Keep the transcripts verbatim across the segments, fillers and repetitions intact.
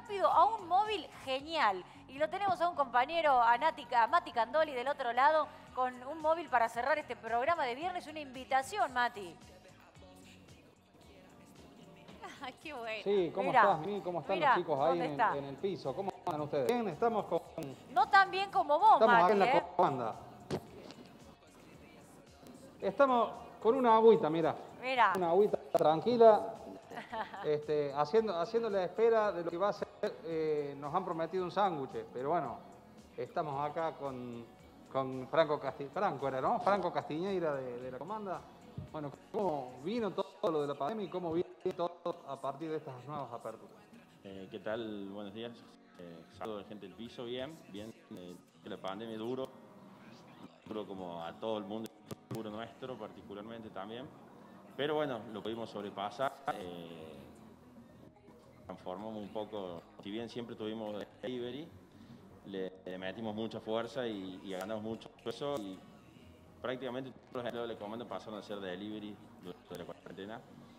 rápido a un móvil genial. Y lo tenemos a un compañero, a, Nati, a Mati Candoli del otro lado, con un móvil para cerrar este programa de viernes. Una invitación, Mati. Ay, qué bueno. Sí, ¿cómo Mirá, estás, Mi? ¿Cómo están mirá, los chicos ahí ¿dónde en, está? en el piso? ¿Cómo andan ustedes? Bien, estamos con... No tan bien como vos, Estamos Mati, acá en la ¿eh? comanda. Estamos con una agüita, mira. Mirá. Una agüita tranquila, este, haciendo, haciendo la espera de lo que va a ser. Eh, nos han prometido un sándwich, pero bueno, estamos acá con, con Franco Castiñeira. Franco era, ¿no? Franco Castiñeira de, de la comanda. Bueno, ¿cómo vino todo lo de la pandemia y cómo viene todo a partir de estas nuevas aperturas? Eh, ¿Qué tal? Buenos días. Eh, saludos de gente del piso, bien, bien. Eh, la pandemia es duro, duro como a todo el mundo, duro nuestro particularmente también. Pero bueno, lo pudimos sobrepasar. Eh, transformamos un poco, si bien siempre tuvimos delivery, le, le metimos mucha fuerza y, y ganamos mucho peso. Y prácticamente todos los empleados de la comanda pasaron a ser delivery durante la cuarentena.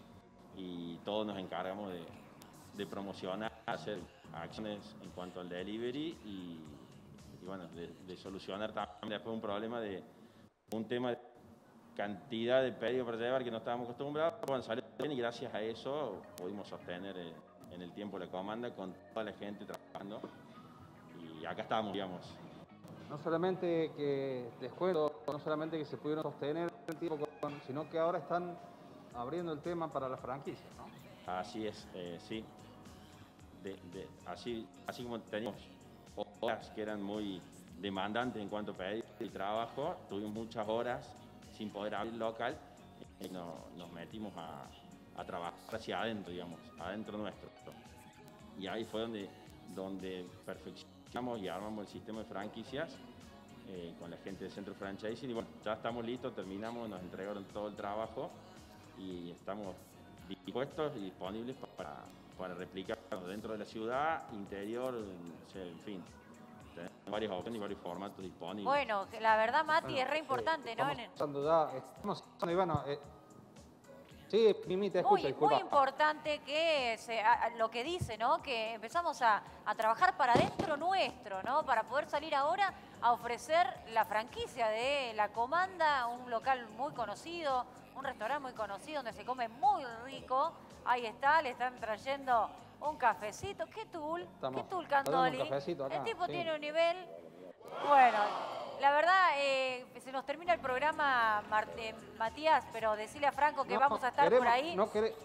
Y todos nos encargamos de, de promocionar, hacer acciones en cuanto al delivery y, y bueno, de, de solucionar también después un problema de un tema de cantidad de pedidos para llevar que no estábamos acostumbrados. Bueno, salió bien y gracias a eso pudimos sostener eh, en el tiempo la comanda con toda la gente trabajando y acá estamos, digamos. No solamente que, les cuento, no solamente que se pudieron sostener el tiempo, con, sino que ahora están abriendo el tema para la franquicia, ¿no? Así es, eh, sí. De, de, así, así como teníamos horas que eran muy demandantes en cuanto a pedidos y trabajo, tuvimos muchas horas sin poder abrir local y no, nos metimos a, a trabajar hacia adentro, digamos, adentro nuestro. Y ahí fue donde, donde perfeccionamos y armamos el sistema de franquicias eh, con la gente del centro franchising. Y bueno, ya estamos listos, terminamos, nos entregaron todo el trabajo y estamos dispuestos y disponibles para, para replicar dentro de la ciudad, interior, en fin. Tenemos varias opciones y varios formatos disponibles. Bueno, la verdad, Mati, Bueno, es re importante, sí, ¿no? Estamos pasando ya, estamos pasando, y bueno, eh, sí, Mimi, te escucho, Muy, disculpa. muy importante que se, a, lo que dice, ¿no? Que empezamos a, a trabajar para dentro nuestro, ¿no? Para poder salir ahora a ofrecer la franquicia de La Comanda, un local muy conocido, un restaurante muy conocido donde se come muy rico. Ahí está, le están trayendo un cafecito. ¿Qué tool? Estamos ¿Qué tool, dando Candoli? un cafecito acá, El tipo sí. tiene un nivel... Bueno, la verdad, eh, se nos termina el programa, Mar eh, Matías, pero decirle a Franco que No, vamos a estar queremos, por ahí. No quere...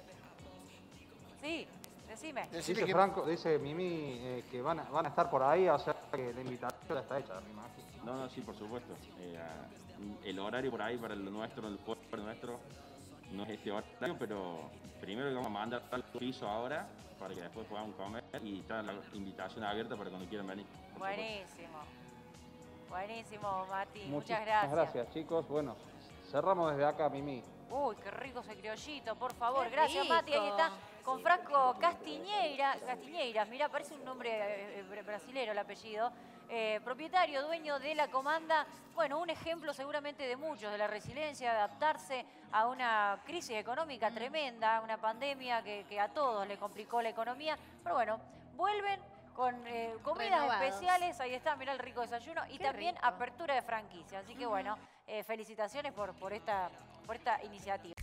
Sí, decime. Dice Franco, dice Mimi eh, que van a, van a estar por ahí, o sea que la invitación ya está hecha, me imagino. No, no, sí, por supuesto. Eh, el horario por ahí para lo nuestro, el cuerpo nuestro, no es este horario, pero primero que vamos a mandar al piso ahora para que después podamos comer y está la invitación abierta para cuando quieran venir. Buenísimo. Buenísimo, Mati. Muchas Muchísimas gracias. gracias, chicos. Bueno, cerramos desde acá, Mimi. Uy, qué rico ese criollito, por favor. Qué Gracias, rico. Mati. Ahí está con Franco Castiñeira. Castiñeiras, mirá, parece un nombre eh, brasilero el apellido. Eh, propietario, dueño de La Comanda. Bueno, un ejemplo seguramente de muchos, de la resiliencia, de adaptarse a una crisis económica tremenda, una pandemia que, que a todos le complicó la economía. Pero bueno, vuelven con eh, comidas Renovados. especiales. Ahí está, mirá el rico desayuno. Y Qué también rico. apertura de franquicia. Así que bueno, eh, felicitaciones por, por, esta, por esta iniciativa.